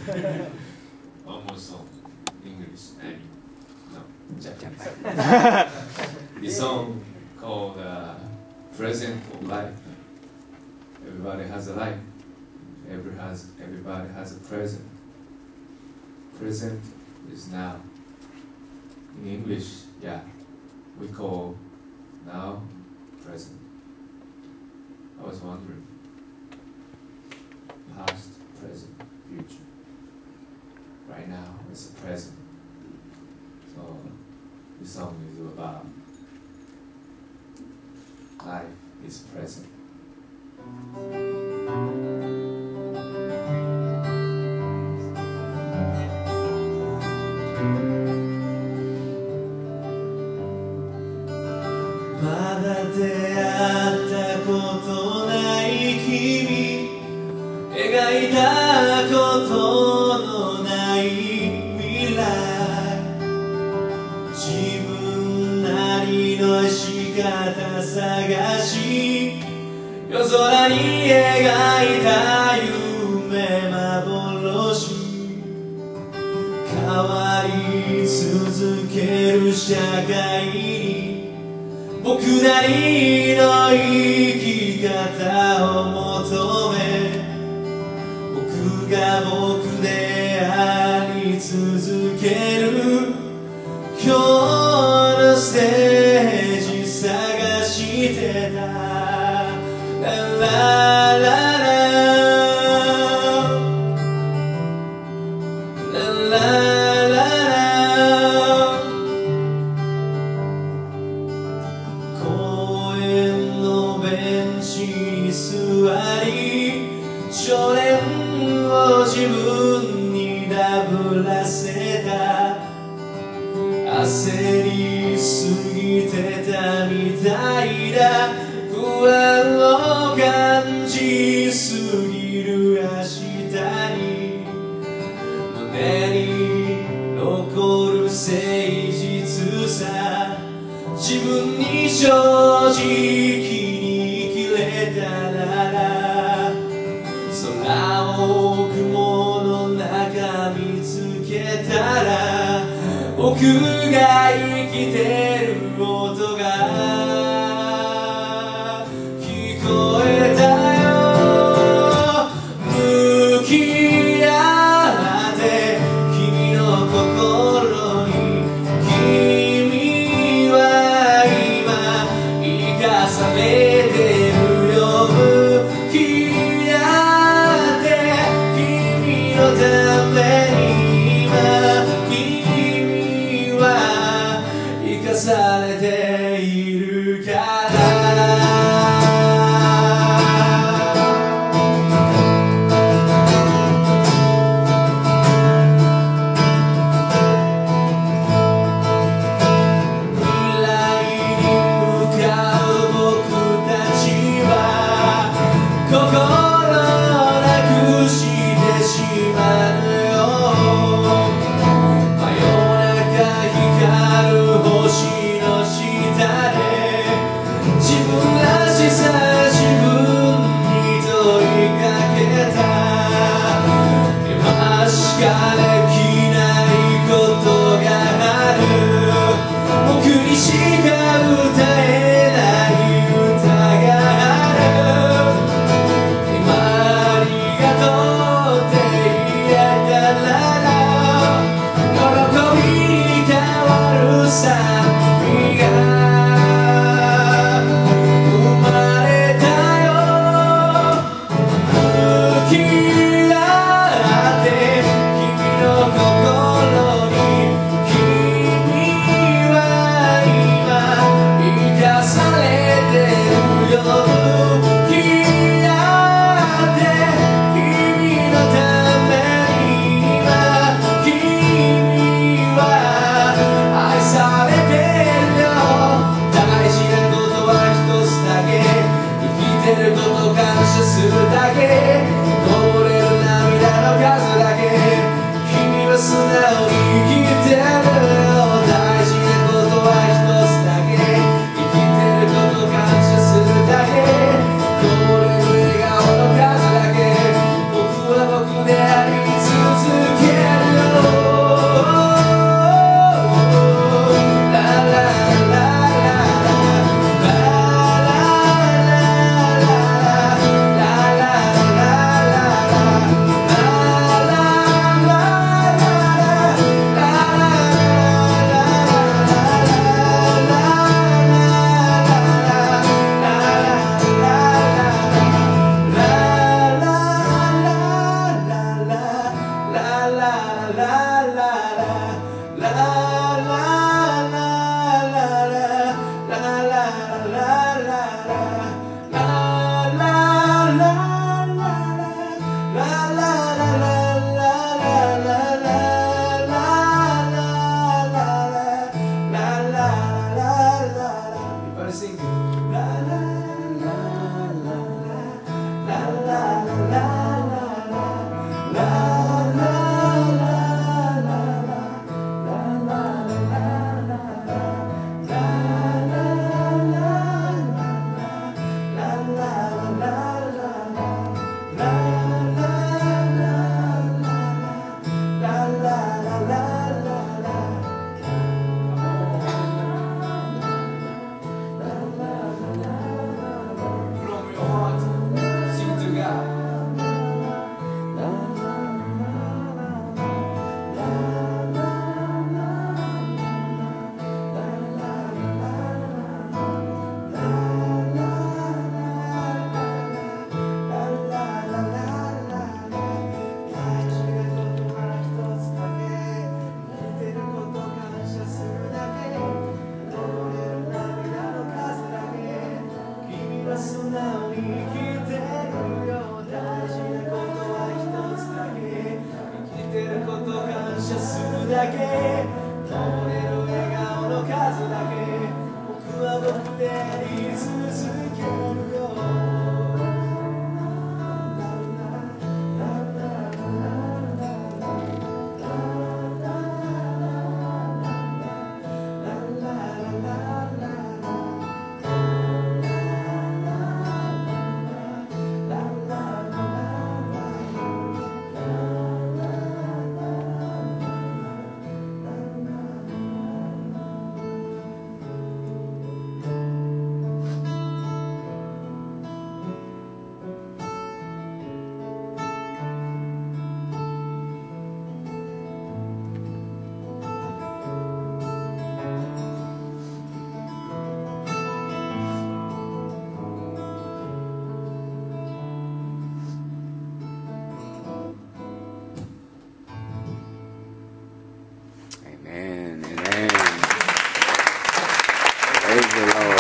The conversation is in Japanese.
One more song, English. No, Japanese. This song called "Present of Life." Everybody has a life. Everybody has a present. Present is now. In English, yeah, we call now present. I was wondering, past, present, future. Right now, it's a present. So, this song is about life is present. まだ出会ったことない君、描いたことのない未来、自分なりの仕方探し、夜空に描いた夢幻、変わり続ける社会に僕なりの生き方を求め、僕が僕であり続ける今日のステージ探してた。ララララララ少年を自分にダブらせた、焦りすぎてたみたいだ、不安を感じすぎる明日に、胸に残る誠実さ、自分に正直に生きれたなら、空を雲の中見つけたら、僕が生きてる音が聞こえたよ。向き合って君の心に、君は今生かされてるよ。向きのために今君は生かされているから。未来に向かう僕たちは心なくしてしまうよ。真夜中光る星の下で自分らしさ自分に問いかけた。今しかできないことがある。僕にしか歌えない歌がある。今ありがとうって言えたなら喜びに変わるさ。君が生まれたよ。向き合って君のてること感謝するだけ漏れる笑顔の数だけ僕は僕であり続けるよ Amen. Amen. Praise the Lord.